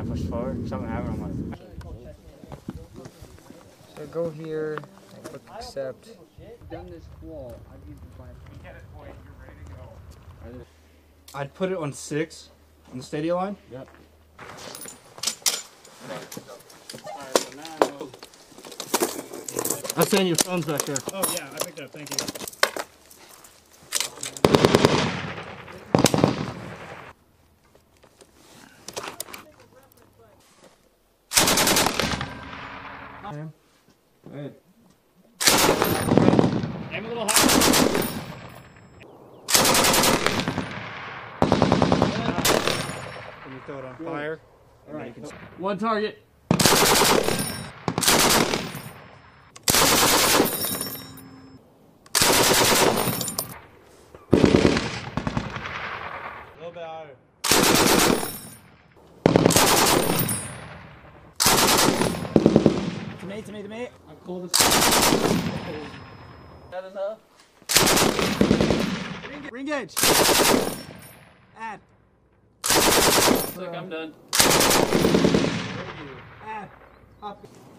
I push forward, something happened, I'm like... So I go here, I click accept. Done this wall, I've used the fire. You get it, boy, you're ready to go. I'd put it on 6 on the stadia line. Yep. I'm saying your phone's back there. Oh yeah, I picked it up, thank you. Hey. Aim a little higher. Can you throw it on fire? Alright. One target. A little bit higher. To me. I'm cold as That enough? Re-engage! Add. Look, I'm done. Add. Up.